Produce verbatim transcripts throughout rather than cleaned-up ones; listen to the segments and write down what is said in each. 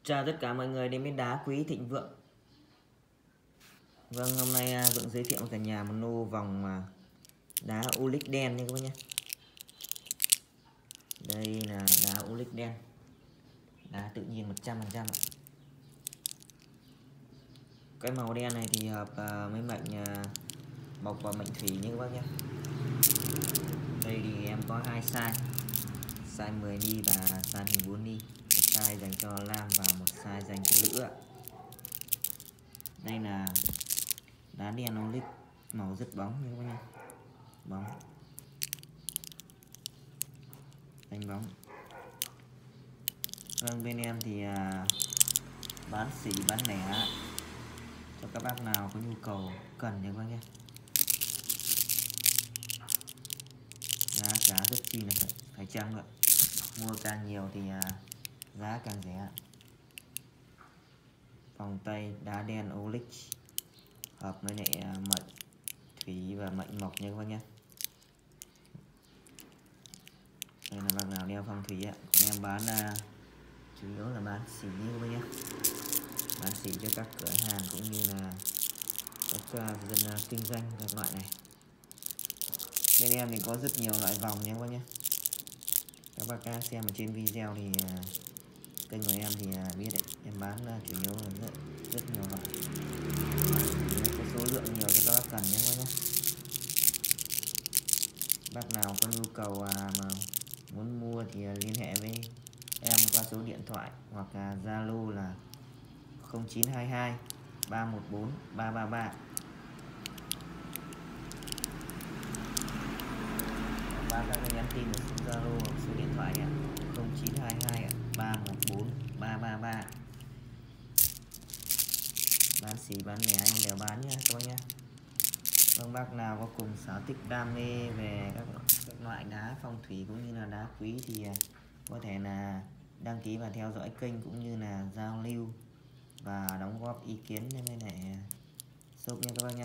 Chào tất cả mọi người đến với đá quý Thịnh Vượng. Vâng, hôm nay Vượng giới thiệu cả nhà một lô vòng đá Olix đen nha các bác nhé. Đây là đá Olix đen, đá tự nhiên một trăm phần trăm. Cái màu đen này thì hợp với mệnh mộc và mệnh thủy như các bác nhé. Đây thì em có hai size, size mười ni và size mười bốn ni, một size dành cho nam và một size dành cho nữ ạ. Đây là đá đen Olix, màu rất bóng như các bác nhé, bóng, đánh bóng. Vâng, bên em thì à, bán sỉ bán lẻ cho các bác nào có nhu cầu cần nha các bác nhé. Giá cả rất chi là phải, phải chăng ạ. Mua càng nhiều thì à, giá càng rẻ. Vòng tay đá đen Olix hợp với lại à, mệnh thủy và mệnh mộc nha các bác nhé. Đây là bác nào đeo phong thủy ạ. Còn em bán à, chủ yếu là bán xỉ như các bác nhé, bán xỉ cho các cửa hàng cũng như là các uh, dân uh, kinh doanh các loại này. Bên em thì có rất nhiều loại vòng nha các bác nhé. Các bác xem ở trên video thì uh, kênh của em thì uh, biết đấy, em bán uh, chủ yếu là rất, rất nhiều loại, có số lượng nhiều cho các bác cần nhé các bác nhé. Bác nào có nhu cầu uh, mà muốn mua thì uh, liên hệ với em qua số điện thoại hoặc Zalo uh, là không chín hai hai ba một bốn ba ba ba. Bác đã nhắn tin vào số Zalo hoặc số điện thoại ạ, không chín hai hai ba một bốn ba ba ba. Bán xỉ bán lẻ em đều bán nhé các bác nhé. Vâng, bác nào có cùng sở thích đam mê về các, các loại đá phong thủy cũng như là đá quý thì có thể là đăng ký và theo dõi kênh cũng như là giao lưu và đóng góp ý kiến với lại shop nha các bác nhé.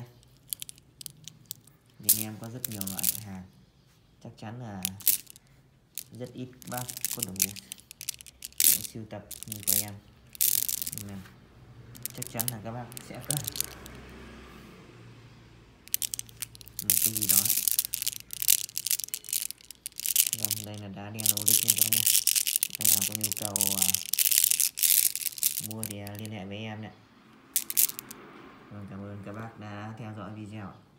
Bên em có rất nhiều loại hàng, chắc chắn là rất ít bác có đủ để sưu tập như của em, nên chắc chắn là các bác sẽ cần một cái gì đó. Vâng, đây là đá đen Olix nha các bác nhé. Các nào có nhu cầu uh, mua thì uh, liên hệ với em nhé. Vâng, cảm ơn các bác đã theo dõi video.